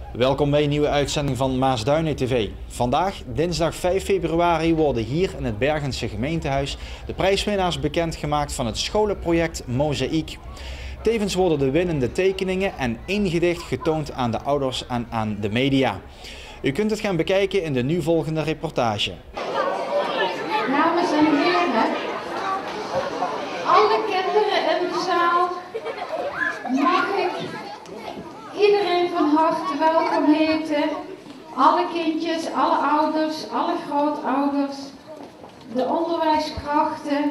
Welkom bij een nieuwe uitzending van Maasduinen TV. Vandaag, dinsdag 5 februari, worden hier in het Bergense gemeentehuis de prijswinnaars bekendgemaakt van het scholenproject Mozaïek. Tevens worden de winnende tekeningen en 1 gedicht getoond aan de ouders en aan de media. U kunt het gaan bekijken in de nu volgende reportage. Dames en heren, alle kinderen in de zaal, mag ik iedereen van harte welkom heten. Alle kindjes, alle ouders, alle grootouders, de onderwijskrachten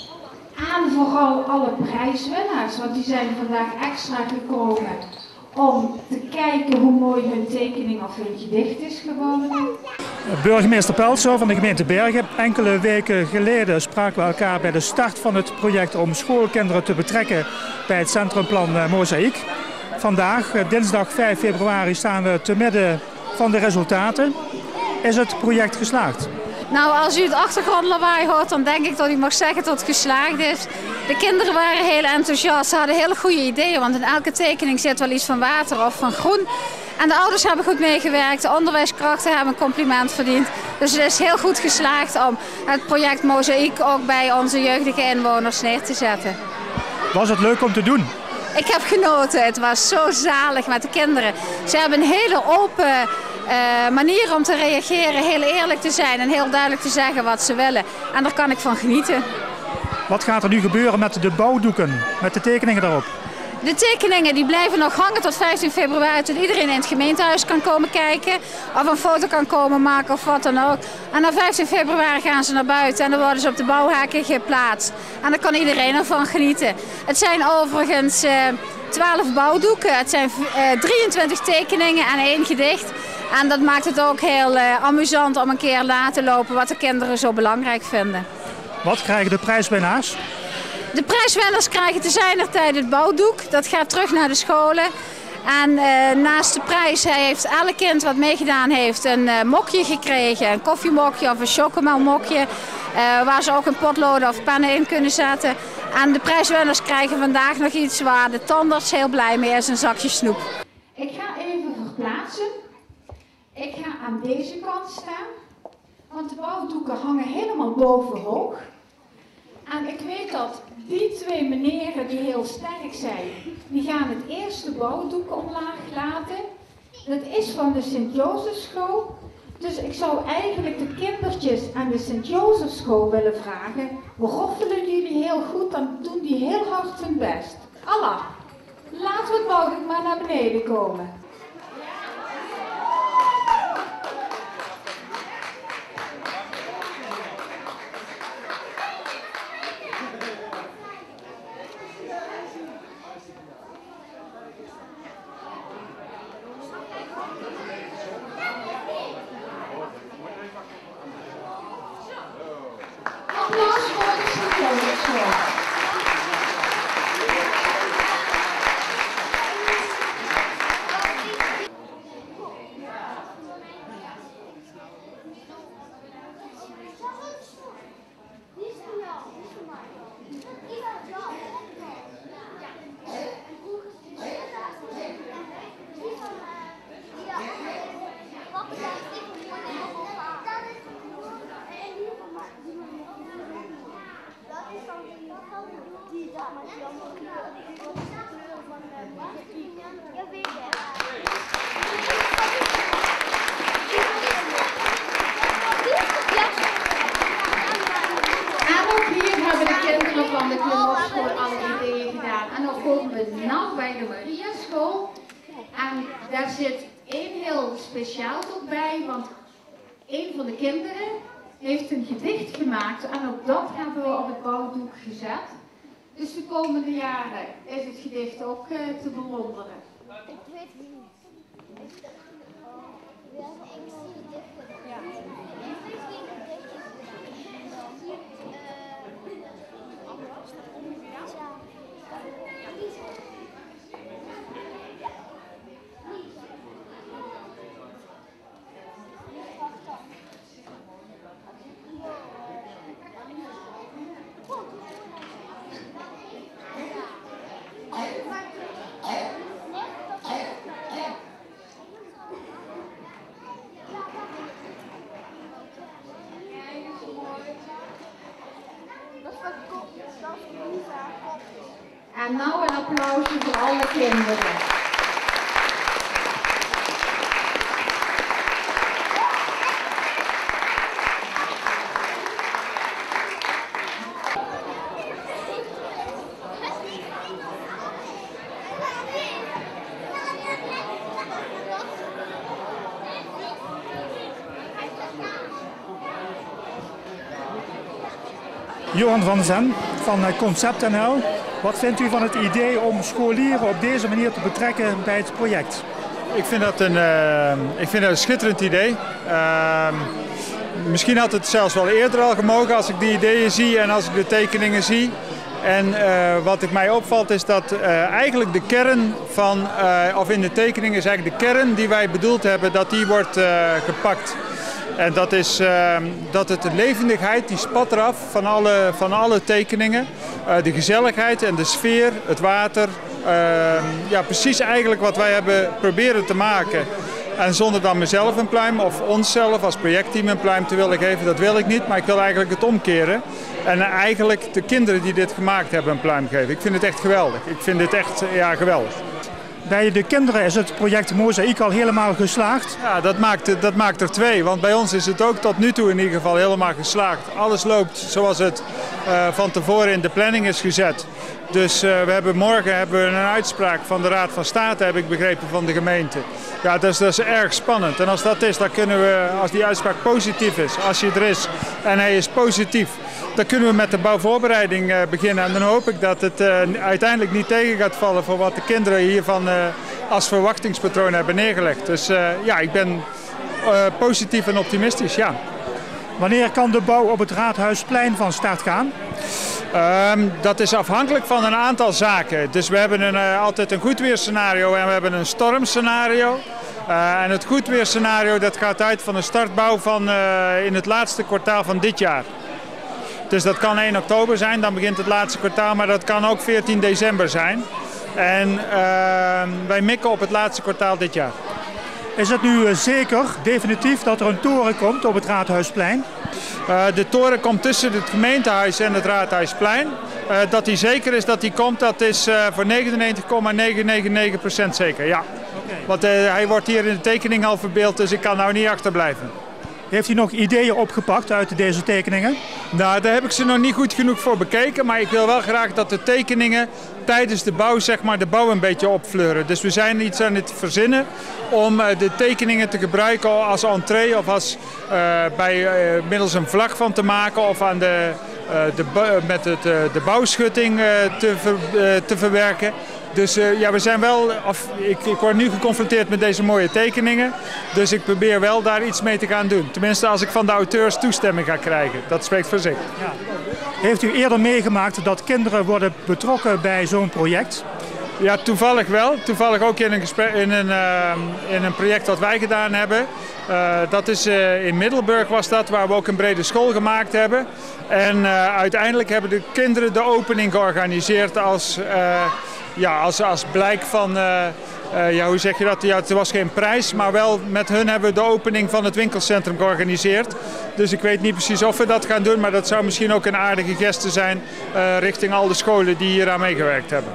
en vooral alle prijswinnaars, want die zijn vandaag extra gekomen om te kijken hoe mooi hun tekening of hun gedicht is geworden. Burgemeester Peltzer van de gemeente Bergen. Enkele weken geleden spraken we elkaar bij de start van het project om schoolkinderen te betrekken bij het centrumplan Mozaïek. Vandaag, dinsdag 5 februari, staan we te midden van de resultaten. Is het project geslaagd? Nou, als u het achtergrondlawaai hoort, dan denk ik dat u mag zeggen dat het geslaagd is. De kinderen waren heel enthousiast, ze hadden hele goede ideeën, want in elke tekening zit wel iets van water of van groen. En de ouders hebben goed meegewerkt, de onderwijskrachten hebben een compliment verdiend. Dus het is heel goed geslaagd om het project Mozaïek ook bij onze jeugdige inwoners neer te zetten. Was het leuk om te doen? Ik heb genoten, het was zo zalig met de kinderen. Ze hebben een hele open manier om te reageren, heel eerlijk te zijn en heel duidelijk te zeggen wat ze willen. En daar kan ik van genieten. Wat gaat er nu gebeuren met de bouwdoeken, met de tekeningen daarop? De tekeningen die blijven nog hangen tot 15 februari, tot iedereen in het gemeentehuis kan komen kijken. Of een foto kan komen maken of wat dan ook. En na 15 februari gaan ze naar buiten en dan worden ze op de bouwhekken geplaatst. En daar kan iedereen ervan genieten. Het zijn overigens 12 bouwdoeken, het zijn 23 tekeningen en 1 gedicht. En dat maakt het ook heel amusant om een keer na te lopen wat de kinderen zo belangrijk vinden. Wat krijgen de prijswinnaars? De prijswinnaars krijgen te zijner het bouwdoek. Dat gaat terug naar de scholen. En naast de prijs heeft elk kind wat meegedaan heeft een mokje gekregen. Een koffiemokje of een chocomelmokje. Waar ze ook een potloden of pennen in kunnen zetten. En de prijswinnaars krijgen vandaag nog iets waar de tandarts heel blij mee is. Een zakje snoep. Ik ga even verplaatsen. Ik ga aan deze kant staan. Want de bouwdoeken hangen helemaal bovenhoog. En ik weet dat die 2 meneren die heel sterk zijn, die gaan het eerste bouwdoek omlaag laten. Dat is van de Sint-Jozefschool. Dus ik zou eigenlijk de kindertjes aan de Sint-Jozefschool willen vragen. Roffelen jullie heel goed, dan doen die heel hard hun best. Allah, laten we het bouwdoek maar naar beneden komen. Applaus voor de Sint-Jozefschool. Van de klimopschool alle ideeën gedaan. En dan komen we nu bij de Maria School. En daar zit 1 heel speciaal ook bij, want 1 van de kinderen heeft een gedicht gemaakt en ook dat hebben we op het bouwdoek gezet. Dus de komende jaren is het gedicht ook te bewonderen. Ik weet het niet. En nou een applausje voor alle kinderen. Johan van Zen van Concept.nl. Wat vindt u van het idee om scholieren op deze manier te betrekken bij het project? Ik vind dat een schitterend idee. Misschien had het zelfs wel eerder al gemogen als ik die ideeën zie en als ik de tekeningen zie. En wat mij opvalt is dat eigenlijk de kern van, of in de tekeningen is eigenlijk de kern die wij bedoeld hebben, dat die wordt gepakt. En dat is dat het de levendigheid, die spat eraf van alle tekeningen. De gezelligheid en de sfeer, het water. Ja, precies eigenlijk wat wij hebben proberen te maken. En zonder dan mezelf een pluim of onszelf als projectteam een pluim te willen geven, dat wil ik niet. Maar ik wil eigenlijk het omkeren. En eigenlijk de kinderen die dit gemaakt hebben een pluim geven. Ik vind het echt geweldig. Ik vind het echt geweldig. Bij de kinderen is het project Mozaïek al helemaal geslaagd? Ja, dat maakt er twee. Want bij ons is het ook tot nu toe in ieder geval helemaal geslaagd. Alles loopt zoals het van tevoren in de planning is gezet. Dus morgen hebben we een uitspraak van de Raad van State, heb ik begrepen, van de gemeente. Ja, dat is erg spannend. En als dat is, dan kunnen we, als die uitspraak positief is, als hij er is en hij is positief, dan kunnen we met de bouwvoorbereiding beginnen. En dan hoop ik dat het uiteindelijk niet tegen gaat vallen voor wat de kinderen hiervan als verwachtingspatroon hebben neergelegd. Dus ja, ik ben positief en optimistisch, ja. Wanneer kan de bouw op het Raadhuisplein van start gaan? Dat is afhankelijk van een aantal zaken. Dus we hebben altijd een goedweerscenario en we hebben een stormscenario. En het goedweerscenario dat gaat uit van een startbouw van in het laatste kwartaal van dit jaar. Dus dat kan 1 oktober zijn, dan begint het laatste kwartaal, maar dat kan ook 14 december zijn. En wij mikken op het laatste kwartaal dit jaar. Is het nu zeker, definitief, dat er een toren komt op het Raadhuisplein? De toren komt tussen het gemeentehuis en het Raadhuisplein. Dat die zeker is dat die komt, dat is voor 99,999% zeker, ja. Okay. Want hij wordt hier in de tekening al verbeeld, dus ik kan nou niet achterblijven. Heeft u nog ideeën opgepakt uit deze tekeningen? Nou, daar heb ik ze nog niet goed genoeg voor bekeken. Maar ik wil wel graag dat de tekeningen tijdens de bouw, zeg maar, de bouw een beetje opfleuren. Dus we zijn iets aan het verzinnen om de tekeningen te gebruiken als entree of als middels een vlag van te maken of aan met de bouwschutting te verwerken. Dus ja, we zijn wel, ik word nu geconfronteerd met deze mooie tekeningen. Dus ik probeer wel daar iets mee te gaan doen. Tenminste als ik van de auteurs toestemming ga krijgen. Dat spreekt voor zich. Ja. Heeft u eerder meegemaakt dat kinderen worden betrokken bij zo'n project? Ja, toevallig wel. Toevallig ook in een project wat wij gedaan hebben. Dat is in Middelburg was dat, waar we ook een brede school gemaakt hebben. En uiteindelijk hebben de kinderen de opening georganiseerd als blijk van, hoe zeg je dat? Ja, het was geen prijs, maar wel met hun hebben we de opening van het winkelcentrum georganiseerd. Dus ik weet niet precies of we dat gaan doen, maar dat zou misschien ook een aardige geste zijn richting al de scholen die hier aan meegewerkt hebben.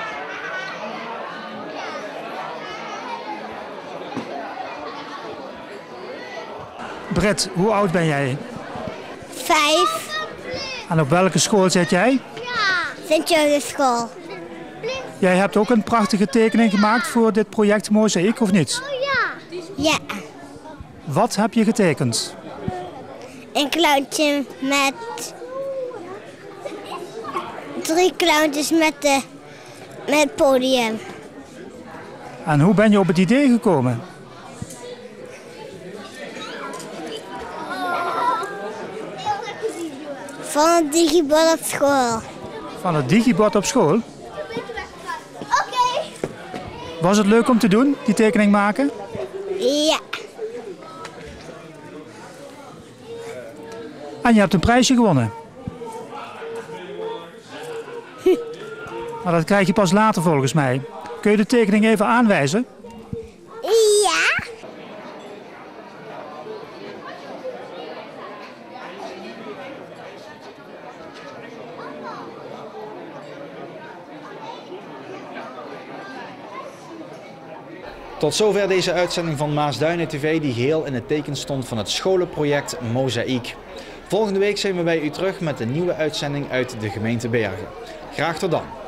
Britt, hoe oud ben jij? 5. En op welke school zit jij? Sint-Jurgensschool. Jij hebt ook een prachtige tekening gemaakt voor dit project Mozaïek, of niet? Ja. Wat heb je getekend? Een clowntje met 3 clowntjes met het podium. En hoe ben je op het idee gekomen? Van het digibord op school. Van het digibord op school? Oké. Was het leuk om te doen, die tekening maken? Ja. En je hebt een prijsje gewonnen. Maar dat krijg je pas later volgens mij. Kun je de tekening even aanwijzen? Ja. Tot zover deze uitzending van Maasduinen TV die geheel in het teken stond van het scholenproject Mozaïek. Volgende week zijn we bij u terug met een nieuwe uitzending uit de gemeente Bergen. Graag tot dan.